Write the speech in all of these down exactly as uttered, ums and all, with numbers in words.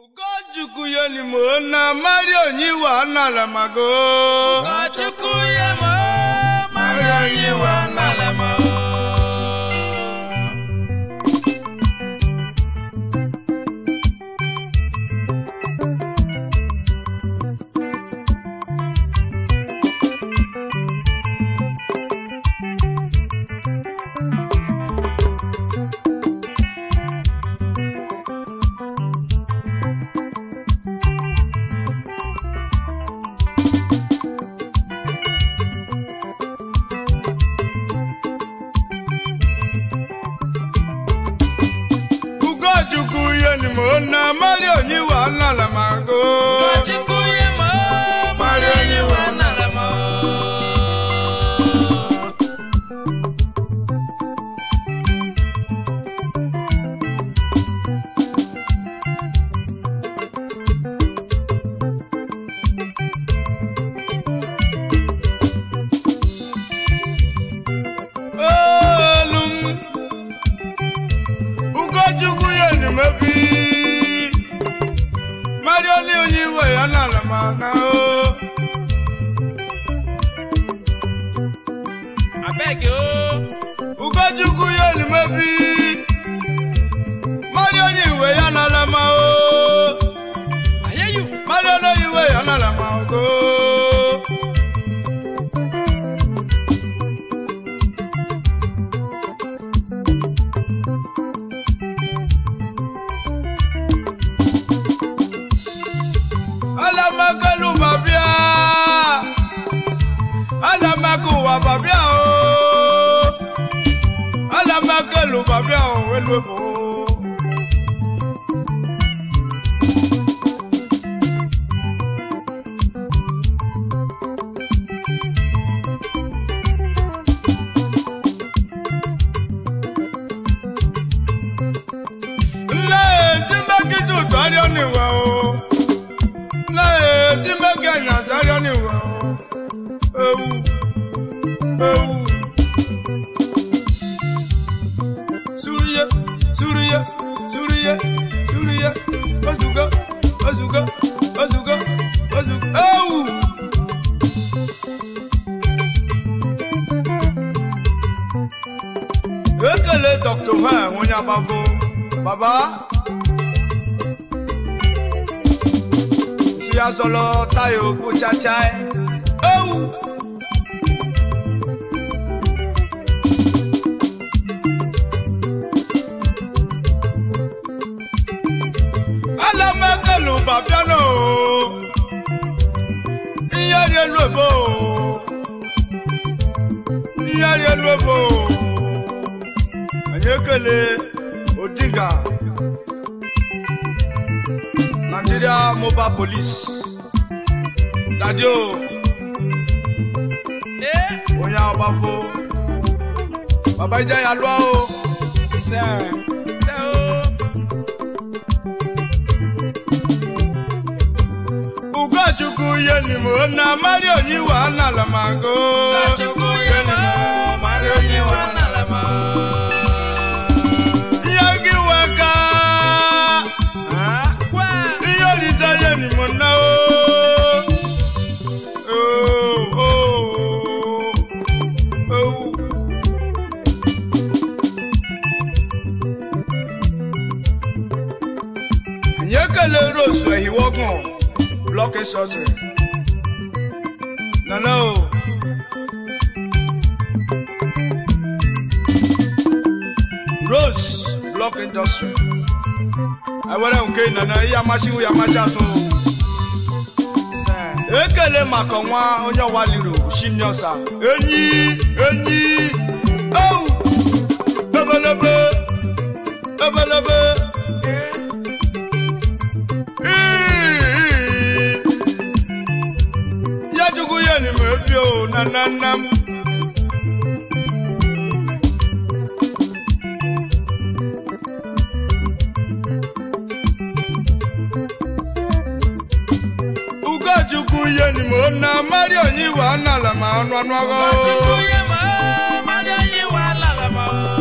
Ugochukwu yeni mo na Mario nyiwa na lamago. Ugochukwu yemo Mario nyiwa na lamago. Ugochukwu yeni mo na Mario nyiwa na lamago. Ugochukwu yemo Mario nyiwa na lamago. Ugochukwu yeni mebi Mario ni onyiwa ya na lamago. Abeg yo. Ugochukwu yeni mebi Mario onyiwa ya na lamago. I hear you. Mario no yiwa ya na lamago. Alamakalu babia, alamaku wa babia o, alamakalu babia o welwebo. Le timaki tu twari oniwa o. Tí mẹ́gẹ̀ yàn sáré ní ìwà ewu ewu. Súríyé súríyé súríyé súríyé oṣùgọ́ oṣùgọ́ oṣùgọ́ oṣùgọ́ ewu. Ekele Doctor Hàn wọ́n ní abáfo bàbá. Ya solo tayo kuchachai oh ala makalu babiano iyari lobo iyari lobo anyekele Odinga Nigeria Mobile Police. Dadio. Eh? Oya obafo. Baba ija ya lo o. Se. Se o. Ugochukwu yeni mo na Mario nyiwa na lamago. Ugochukwu yemo Mario nyiwa na lamago. Yagi waka. Ah? Wa. Yori yeni mo na o. Nyekele Rose ehi wogun block surgery. No no. Rose block industry. Awere nke nana ya machine ya machato. Ekele makonwa onye waliro shinyosa. Enyi enyi. Oh! Ebelebe. Ebelebe. Yajugu yeni mebio na nanam. Ugochukwu yeni mo na Mario nyiwa na lama anu anu ago. Ugochukwu yemo Mario nyiwa na lamago.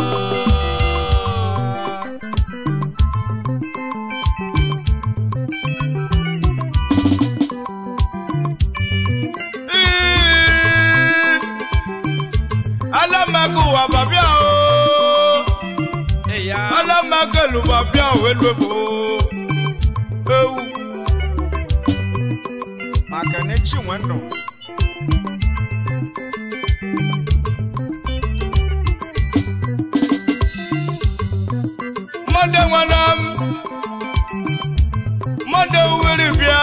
luba bia we lubo ewu maka ne chi wendo mode wanam mode wiri bia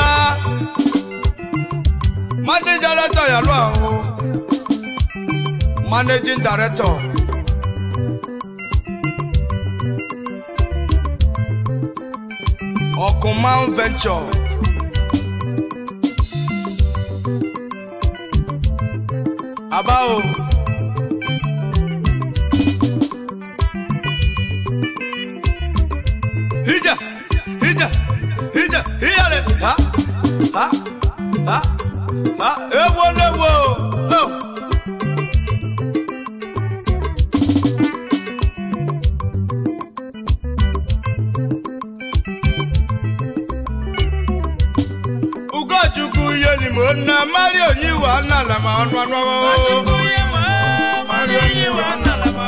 managing director ya lo managing director Okuman Venture Abao Hija Hija Hija Hija Ha Ha Ha Ha Ewo lewo Oh na Mario ni wa na la ma onu anu o Chukuye ma Mario ni wa na la ma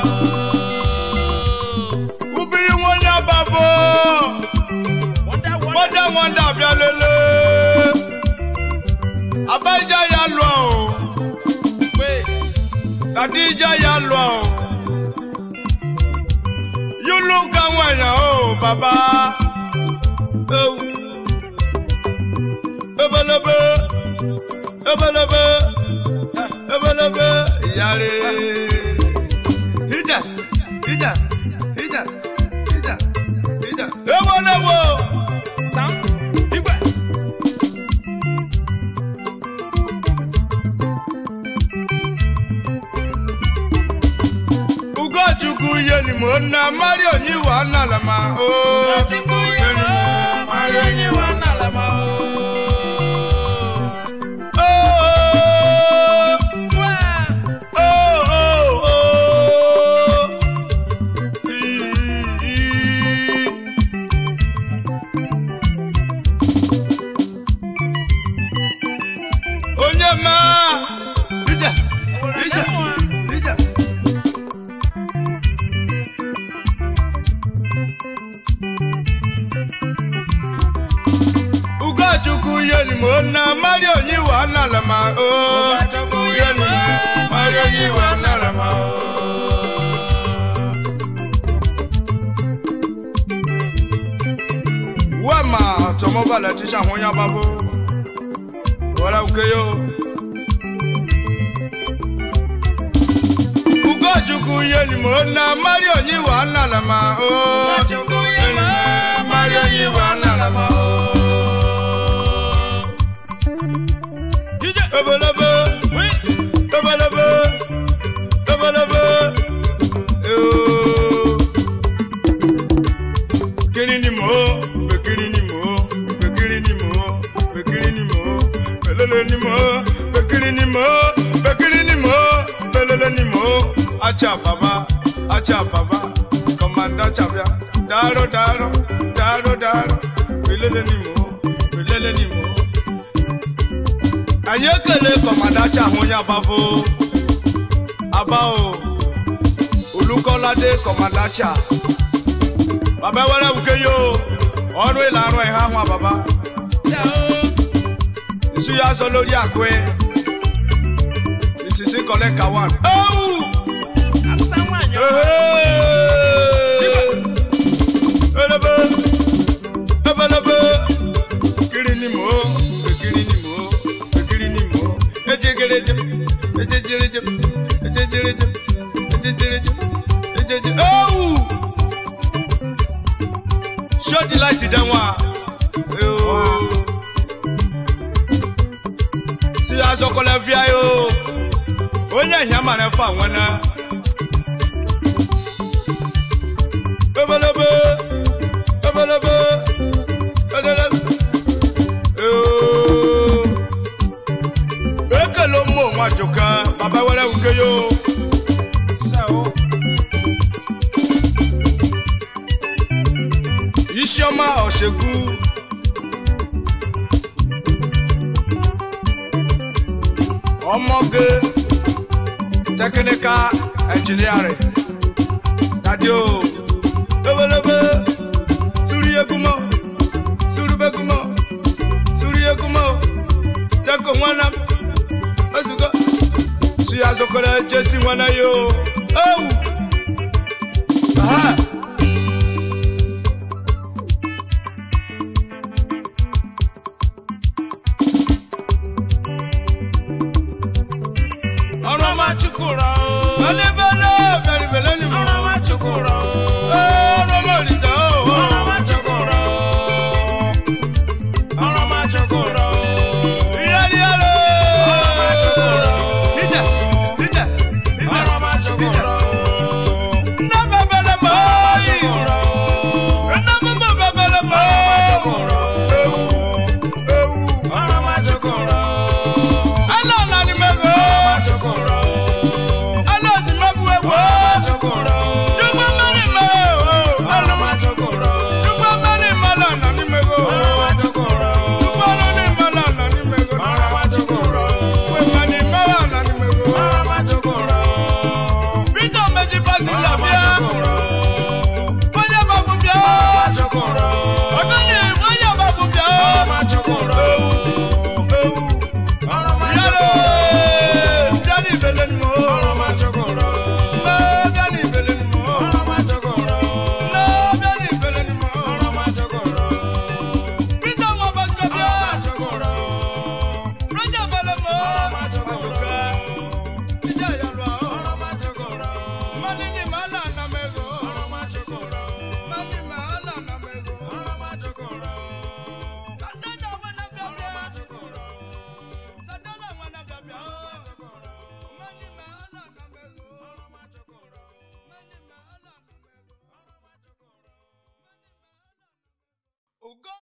Ubi won ya babo Wonder wonder wonder bia lele Abaja ya lo pe Dadija ya lo You look and when oh baba Oh Ebelebe Ebelebe, ebelebe, yare. Hija, hija, hija, hija, hija. Ewo lewo. Sam, igwe. Ugo Chukwu yeni mo na Mario ni wa na lama o. Ugo Chukwu yeni mo Mario ni wa na lama o. Na Mario ni wa na la ma o Chukuye ni Mario ni wa na la ma o Wa ma tomo bala ti sha won ya babo Wala ukeyo Ugo Chukuye ni mo na Mario ni wa na la ma o Chukuye ni Mario ni wa na la ma o Ebelebe, ebelebe, ebelebe, oh. Kiri ni mo, bekiri ni mo, bekiri ni mo, bekiri ni mo, belele ni mo, bekiri ni mo, bekiri ni mo, belele ni mo. Acha baba, acha baba, komanda chabia, daro daro, daro daro, belele ni mo, belele ni mo. Ayekele komadacha honya babo Abao Olukolade komadacha Baba wala bukeyo Onu ilanu e ha hwa baba Isu ya so lori akwe Isisi kole kawan Oh Asawanyo Elebe Elebe Kiri ni mo Kiri ni mo Oh! Show the light to them one. Oh! See as you call every ayo. Onya nyama na fa wana. Ebelebe, ebelebe, ebelebe. Oh! Ekelo mo wa joka, baba wala ukeyo. Sao. Isioma Osegu. Omoge technical engineering. Radio. Ebelebe. Suriyakumo, Surubakumo, Suriyakumo, Sako Wanam, Azuka, Siazokola, Jesse Wanayo. Oh! Aha! Chukura, Bale bale, bale bale ni mo. Arama chukura, Oh, Roma lita oh. Arama chukura, Arama chukura, Yali yalo. Arama chukura, Ida, ida, ida. Arama chukura, Na babala mo. chukura, Na mama babala mo. chukura, Oh, Arama chukura, ala na ni mego. chukura, Ala si mabuwe wo. chukura, Yugba mani mo. Arama chukura, Yugba mani mala na ni mego. Arama chukura, Yugba mani mala na ni mego. Arama chukura, We mani mala na ni mego. Arama chukura, Bito meji pasi la Arama bia. chukura, Wanya babu bia. Arama chukura, Ogoni wanya babu bia. Arama chukura, Arama Yalo. chukura, Dani belen mo. Arama chukura, No, dani belen mo. Arama chukura, No, dani belen mo. Arama chukura, Bito mo babu bia. Arama chukura, Wanya belen mo. Arama chukura, Ija yalo. Arama chukura, Mani ni mala na mego. Arama chukura, Mani mala na mego. Arama chukura, Sadala wana bia bia. Arama chukura, Sadala wana bia bia. chukura, Mani mala na mego. Arama chukura, Mani mala na mego. Arama chukura. Ugo.